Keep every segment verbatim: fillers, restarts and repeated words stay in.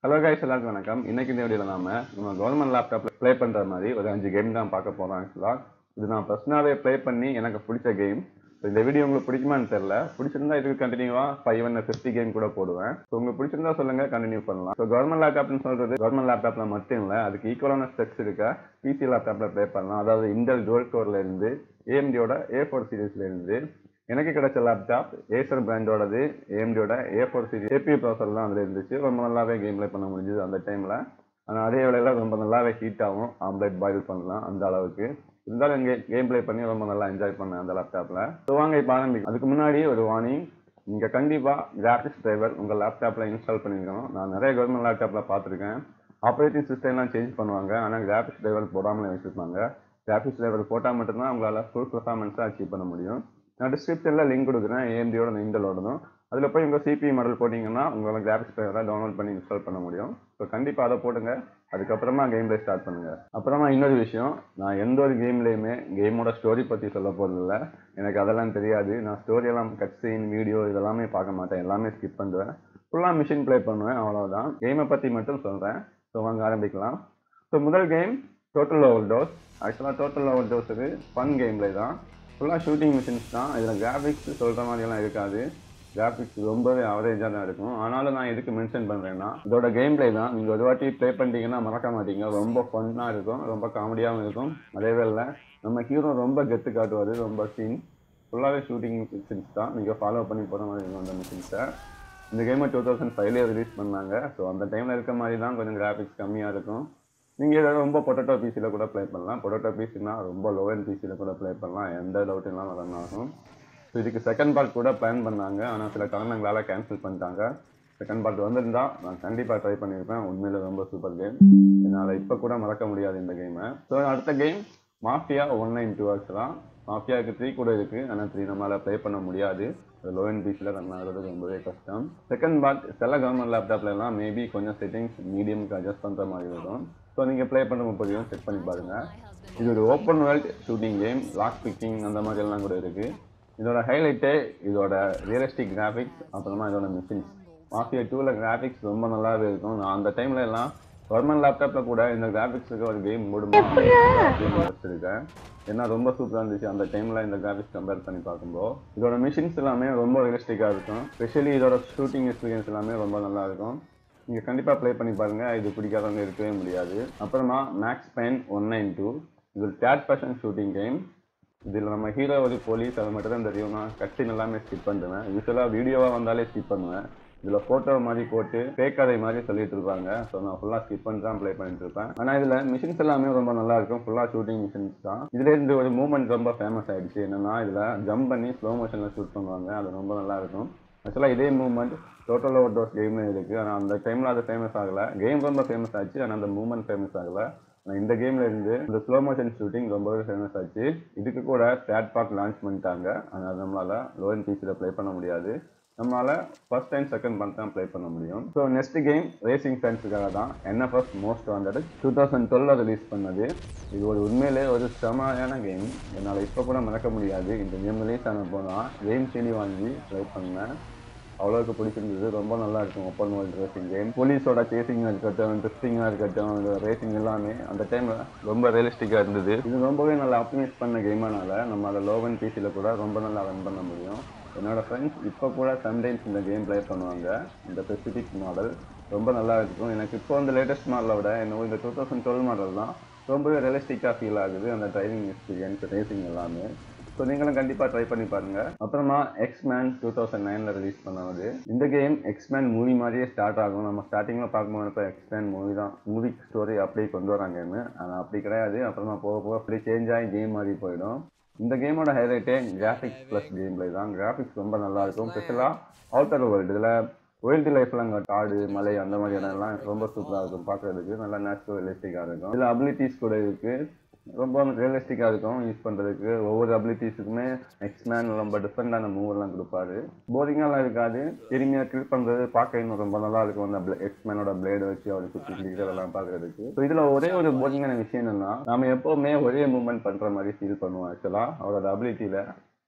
Hello guys, எல்லாருக்கும் வணக்கம். இன்னைக்கு இந்த வீடியோல நாம நம்ம கவர்மெண்ட் லேப்டாப்ல ப்ளே பண்ற மாதிரி ஒரு அஞ்சு கேம் தான் பார்க்க போறோம். ஆக்சுவலா இது நான் பர்சனலாவே ப்ளே பண்ணி எனக்கு பிடிச்ச கேம். இந்த வீடியோ உங்களுக்கு பிடிக்குமான்னு தெரியல. பிடிச்சிருந்தா இதுக்கு கண்டினியூவா ஃபைவ் அண்ட் ஃபிஃப்டி கேம் கூட போடுவேன். ஸோ உங்களுக்கு பிடிச்சிருந்தா சொல்லுங்க, கண்டினியூ பண்ணலாம். ஸோ கவர்மெண்ட் லேப்டாப்னு சொல்றது கவர்மெண்ட் லேப்டாப்ல மட்டும் இல்லை, அதுக்கு ஈக்குவலான ஸ்பெக்ஸ் இருக்க பிசி லேப்டாப்ல ப்ளே பண்ணலாம். அதாவது இன்டெல் டுவல் கோர்ல இருந்து ஏஎம்டியோட ஏ ஃபோர் சீரீஸ்ல இருந்து எனக்கு கிடைச்ச லேப்டாப் ஏசர் பிராண்டோடது, ஏஎம்டியோட A four series AP processor தான் அதில் இருந்துச்சு. ரொம்ப நல்லாவே கேம் ப்ளே பண்ண முடிஞ்சுது அந்த டைமில். ஆனால் அதே வேளையில் ரொம்ப நல்லாவே ஹீட் ஆகும், ஆம்லேட் பாயில் பண்ணலாம் அந்த அளவுக்கு. இருந்தாலும் இங்கே கேம் ப்ளே பண்ணி ரொம்ப நல்லா என்ஜாய் பண்ணேன் அந்த லேப்டாப்பில். ஸோ வாங்க இப்போ ஆரம்பிக்கும். அதுக்கு முன்னாடி ஒரு வார்னிங், நீங்கள் கண்டிப்பாக கிராஃபிக்ஸ் டிரைவர் உங்கள் லேப்டாப்பில் இன்ஸ்டால் பண்ணியிருக்கணும். நான் நிறைய கவர்மெண்ட் லேப்டாப்பில் பார்த்துருக்கேன். ஆப்ரேட்டிங் சிஸ்டம்லாம் சேஞ்ச் பண்ணுவாங்க, ஆனால் கிராஃபிக்ஸ் டிரைவர் போடாமலே வச்சுருப்பாங்க. கிராஃபிக்ஸ் டிரைவர் போட்டால் மட்டும்தான் உங்களால் ஃபுல் பெர்ஃபார்மன்ஸாக அச்சீவ் பண்ண முடியும். நான் டிஸ்கிரிப்ஷனில் லிங்க் கொடுக்குறேன், ஏஎம்டியோட இன்டலோடதும். அதில் போய் உங்கள் சிபி மாடல் போட்டிங்கன்னா உங்களால் கிராஃபிக்ஸ் டிரைவரை டவுன்லோட் பண்ணி இன்ஸ்டால் பண்ண முடியும். ஸோ கண்டிப்பாக அதை போடுங்க. அதுக்கப்புறமா கேம் பிளே ஸ்டார்ட் பண்ணுங்கள். அப்புறமா இன்னொரு விஷயம், நான் எந்த ஒரு கேம்லேயுமே கேமோட ஸ்டோரி பற்றி சொல்ல போகிறதில்ல. எனக்கு அதெல்லாம் தெரியாது. நான் ஸ்டோரியெல்லாம் கட் சீன் வீடியோ இதெல்லாமே பார்க்க மாட்டேன், எல்லாமே ஸ்கிப் பண்ணுவேன். ஃபுல்லாக மிஷின் ப்ளே பண்ணுவேன், அவ்வளோதான். கேமை பற்றி மட்டும் சொல்கிறேன். ஸோ வாங்க ஆரம்பிக்கலாம். ஸோ முதல் கேம் டோட்டல் ஓவர் டோஸ். ஆக்சுவலாக டோட்டல் ஓவர் டோஸுக்கு ஃபன் கேம் பிளே தான். ஃபுல்லாக ஷூட்டிங் மிஷின்ஸ் தான். இதில் கிராஃபிக்ஸ் சொல்கிற மாதிரியெல்லாம் இருக்காது. கிராஃபிக்ஸ் ரொம்பவே அவரேஜாக தான் இருக்கும். ஆனாலும் நான் எதுக்கு மென்ஷன் பண்ணுறேன்னா, இதோட கேம் பிளே தான். நீங்கள் ஒரு வாட்டி ப்ளே பண்ணிட்டீங்கன்னா மறக்க மாட்டீங்க. ரொம்ப ஃபன்னாக இருக்கும், ரொம்ப காமெடியாகவும் இருக்கும். அதே வேளை நம்ம ஹீரோ ரொம்ப கெத்து காட்டுவார். ரொம்ப சீன் ஃபுல்லாகவே ஷூட்டிங் மிஷின்ஸ் தான். நீங்கள் ஃபாலோ பண்ணி போகிற மாதிரி இருக்கும் அந்த மிஷின்ஸை. இந்த கேமை டூ தௌசண்ட் ஃபைவ்லேயே ரிலீஸ் பண்ணாங்க. ஸோ அந்த டைமில் இருக்க மாதிரி தான் கொஞ்சம் கிராஃபிக்ஸ் கம்மியாக இருக்கும். நீங்கள் இதை ரொம்ப பொட்டேட்டோ பிசியில் கூட ப்ளே பண்ணலாம். பொட்டேட்டோ பிசினா ரொம்ப லோ அண்ட் பிசியில் கூட ப்ளே பண்ணலாம், எந்த டவுட் இல்லாமல் ரன் ஆகும். ஸோ இதுக்கு செகண்ட் பார்ட் கூட பிளான் பண்ணாங்க, ஆனால் சில காரணங்களால் கேன்சல் பண்ணிட்டாங்க. செகண்ட் பார்ட் வந்திருந்தால் நான் கண்டிப்பாக ட்ரை பண்ணியிருப்பேன். உண்மையில ரொம்ப சூப்பர் கேம், என்னால் இப்போ கூட மறக்க முடியாது இந்த கேமை. ஸோ அடுத்த game mafia one nine two ஆக்சுவலாக. மாஃபியாவுக்கு த்ரீ கூட இருக்குது, ஆனால் த்ரீ நம்மளால் ப்ளே பண்ண முடியாது. லோ அண்ட் பிசியில் ரன் ஆகிறது ரொம்பவே கஷ்டம். செகண்ட் பார்ட் சில கவர்மெண்ட் லேப்டாப்லாம் மேபி கொஞ்சம் செட்டிங்ஸ் மீடியமுக்கு அட்ஜஸ்ட் பண்ணுற மாதிரி இருக்கும். ஸோ நீங்கள் ப்ளே பண்ண முடியும், செக் பண்ணி பாருங்கள். இது ஒரு open world shooting game, lock picking அந்த மாதிரிலாம் கூட இருக்குது. இதோட ஹைலைட்டே இதோட ரியலிஸ்டிக் கிராஃபிக்ஸ், அப்புறமா இதோட மிஷின்ஸ். மாஃபியா டூவில் கிராஃபிக்ஸ் ரொம்ப நல்லாவே இருக்கும். நான் அந்த டைமில் எல்லாம் கவர்மெண்ட் லேப்டாப்பில் கூட இந்த கிராஃபிக்ஸுக்கு ஒரு கேம் மூடுமா வச்சுருக்கேன். ஏன்னா ரொம்ப சூப்பராக இருந்துச்சு அந்த டைமில் இந்த கிராஃபிக்ஸ் கம்பேர் பண்ணி பார்க்கும்போது. இதோட மிஷின்ஸ் எல்லாமே ரொம்ப ரியலிஸ்டிக்காக இருக்கும். ஸ்பெஷலி இதோட ஷூட்டிங் எக்ஸ்பீரியன்ஸ் எல்லாமே ரொம்ப நல்லா இருக்கும். நீங்கள் கண்டிப்பாக ப்ளே பண்ணி பாருங்கள், இது பிடிக்காதவங்க இருக்கவே முடியாது. அப்புறமா Max Payne one nine two. இது ஒரு தேர்ட் பர்சன் ஷூட்டிங் கேம். இதில் நம்ம ஹீரோ ஒரு போலீஸ், அது மட்டும் தான் தெரியும். நான் கட்சின் எல்லாமே ஸ்கிப் பண்ணுவேன். யூஸ்வலாக வீடியோவாக வந்தாலே ஸ்கிப் பண்ணுவேன். இதில் ஃபோட்டோ மாதிரி போட்டு ஃபேக் கதை மாதிரி சொல்லிட்டு இருப்பாங்க. ஸோ நான் ஃபுல்லாக ஸ்கிப் பண்ணி தான் ப்ளே பண்ணிட்டு இருப்பேன். ஆனால் இதில் மிஷின்ஸ் எல்லாமே ரொம்ப நல்லா இருக்கும். ஃபுல்லாக ஷூட்டிங் மிஷின்ஸ் தான். இதுலேருந்து ஒரு மூவ்மெண்ட் ரொம்ப ஃபேமஸ் ஆகிடுச்சு. என்னென்னா இதில் ஜம்ப் பண்ணி ஸ்லோ மோஷனில் ஷூட் பண்ணுவாங்க, அது ரொம்ப நல்லா இருக்கும். ஆக்சுவலாக இதே மூவ்மெண்ட் டோட்டல் ஓவர் டோஸ் கேம்னு இருக்குது. ஆனால் அந்த டைமில் அது ஃபேமஸ் ஆகலை. கேம் ரொம்ப ஃபேமஸ் ஆச்சு, ஆனால் அந்த மூவ்மெண்ட் ஃபேமஸ் ஆகலை. ஆனால் இந்த கேமில் இருந்து இந்த ஸ்லோ மோஷன் ஷூட்டிங் ரொம்பவே ஃபேமஸ் ஆச்சு. இதுக்கு கூட தேர்ட் பார்ட் லான்ச் பண்ணிட்டாங்க. ஆனால் நம்மளால் லோ அண்ட் பிசியில் ப்ளே பண்ண முடியாது. நம்மளால் ஃபர்ஸ்ட் டைம் செகண்ட் பார்ட் தான் ப்ளே பண்ண முடியும். ஸோ நெக்ஸ்ட் கேம் ரேசிங் ஃபேன்ஸுக்காக தான் NFS most wanted two thousand டுவெல்ல ரிலீஸ் பண்ணது. இது ஒரு உண்மையிலே ஒரு செமையான கேம், என்னால் இப்போ கூட மறக்க முடியாது. இந்த கேம் ரிலீஸ் ஆன போனால் கேம் செடி வாங்கி ட்ரை பண்ணேன். அவ்வளோக்கு பிடிச்சிருந்தது, ரொம்ப நல்லா இருக்கும். ஓப்பன் வேர்ல்டு ரேசிங் கேம், போலீஸோட சேசிங்காக இருக்கட்டும், ட்ரிஃப்டிங்காக இருக்கட்டும், இந்த ரேசிங் எல்லாமே அந்த டைமில் ரொம்ப ரியலிஸ்டிக்காக இருந்தது. இது ரொம்பவே நல்லா ஆப்டிமைஸ் பண்ண கேமானால நம்ம அதை லோ அண்ட் பிசியில் கூட ரொம்ப நல்லா ரன் பண்ண முடியும். என்னோட ஃப்ரெண்ட்ஸ் இப்போ கூட சம்டைம்ஸ் இந்த கேம் ப்ளே பண்ணுவாங்க. இந்த ஸ்பெசிஃபிக் மாடல் ரொம்ப நல்லா இருக்கும். எனக்கு இப்போ இந்த லேட்டஸ்ட் மாடலை விட என்னவோ இந்த டூ தௌசண்ட் டுவெல் மாடல் தான் ரொம்பவே ரியலிஸ்டிக்காக ஃபீல் ஆகுது, அந்த டிரைவிங் எக்ஸ்பீரியன்ஸ், ரேசிங் எல்லாமே. ஸோ நீங்களும் கண்டிப்பாக ட்ரை பண்ணி பாருங்கள். அப்புறமா எக்ஸ்மேன் டூ தௌசண்ட் நைனில் ரிலீஸ் பண்ணது. இந்த கேம் எக்ஸ்மேன் மூவி மாதிரியே ஸ்டார்ட் ஆகும். நம்ம ஸ்டார்டிங்கில் பார்க்கும்போது இப்போ எக்ஸ்மேன் மூவி தான், மூவி ஸ்டோரி அப்படியே கொண்டு வராங்கன்னு. ஆனால் அப்படி கிடையாது. அப்புறமா போக போக அப்படி சேஞ்ச் ஆகி கேம் மாதிரி போயிடும். இந்த கேமோட ஹைலைட்டே கிராஃபிக்ஸ் ப்ளஸ் கேம் பிளே தான். கிராஃபிக்ஸ் ரொம்ப நல்லாயிருக்கும். ஸ்பெஷலாக அவுட்டர் வேர்ல்டு, இதில் வைல்டு லைஃப்லாம் அங்கே காடு மலை அந்த மாதிரி இடம்லாம் ரொம்ப சூப்பராக இருக்கும் பார்க்குறதுக்கு. நல்லா நேச்சுரல் ரியலிஸ்டிக்காக இருக்கும். இதில் அபிலிட்டிஸ் கூட இருக்குது, ரொம்ப ரியலிஸ்டிக்காக இருக்கும் யூஸ் பண்ணுறதுக்கு. ஒவ்வொரு அபிலிட்டிஸுக்குமே எக்ஸ்மேன் ரொம்ப டிஃப்ரெண்டான மூவெல்லாம் கொடுப்பாரு. போரிங்காலாம் இருக்காது, எளிமையாக கில் பண்ணுறது பார்க்க இன்னும் ரொம்ப நல்லா இருக்கும். அந்த எக்ஸ்மேனோட பிளேடு வச்சு அவர் சுற்றி கிளிக்கிறதெல்லாம் பார்க்குறதுக்கு. ஸோ இதில் ஒரே ஒரு போரிங்கான விஷயம் என்னன்னா, நம்ம எப்போவுமே ஒரே மூவ்மெண்ட் பண்ணுற மாதிரி ஃபீல் பண்ணுவோம். ஆக்சுவலாக அவரோட அபிலிட்டியில்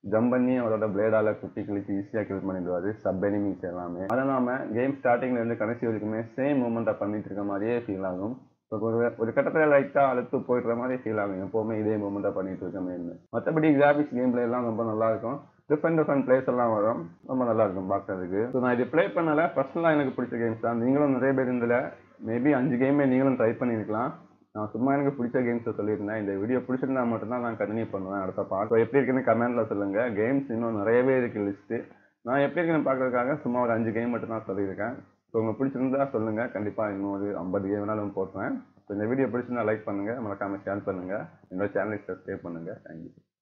ஜம்ப் பண்ணி அவரோட பிளேடால குத்தி கிழிச்சு ஈஸியாக கில் பண்ணிடுவாரு சப் எனிமீஸ் எல்லாமே. அது இல்லாமல் கேம் ஸ்டார்டிங்ல இருந்து கடைசி வரைக்குமே சேம் மூமெண்ட்டை பண்ணிட்டு இருக்க மாதிரியே ஃபீல் ஆகும். இப்போ ஒரு ஒரு கட்டத்தில் லைட்டாக அழுத்து போயிடுற மாதிரி ஃபீல் ஆகும் எப்போவுமே இதே மூமெண்ட்டாக பண்ணிட்டு இருக்கமே. மற்றபடி கிராஃபிக்ஸ் கேம் பிளே எல்லாம் ரொம்ப நல்லா இருக்கும். டிஃப்ரெண்ட் டிஃப்ரெண்ட் பிளேஸ் எல்லாம் வரும், ரொம்ப நல்லா இருக்கும் பார்க்கறதுக்கு. ஸோ நான் இது ப்ளே பண்ணல, பர்சனலாக எனக்கு பிடிச்ச கேம்ஸ் தான். நீங்களும் நிறைய பேர் இருந்ததில் மேபி அஞ்சு கேமே நீங்களும் ட்ரை பண்ணியிருக்கலாம். நான் சும்மா எனக்கு பிடிச்ச கேம்ஸை சொல்லியிருந்தேன். இந்த வீடியோ பிடிச்சிருந்தா மட்டும்தான் நான் கண்டினியூ பண்ணுவேன் அடுத்த பார்ட். ஸோ எப்படி இருக்குன்னு கமெண்ட்ல சொல்லுங்க. கேம்ஸ் இன்னும் நிறையவே இருக்கு லிஸ்ட்டு. நான் எப்படி இருக்குன்னு பார்க்கறதுக்காக சும்மா ஒரு அஞ்சு கேம் மட்டும் தான் சொல்லியிருக்கேன். ஸோ உங்களுக்கு பிடிச்சிருந்தா சொல்லுங்க, கண்டிப்பாக இன்னும் ஒரு ஐம்பது கேம் வேணாலும் போட்டுறேன். ஸோ இந்த வீடியோ பிடிச்சிருந்தா லைக் பண்ணுங்க, மறக்காம ஷேர் பண்ணுங்க, என்னோட சேனலை சப்ஸ்கிரைப் பண்ணுங்க. தேங்க்யூ.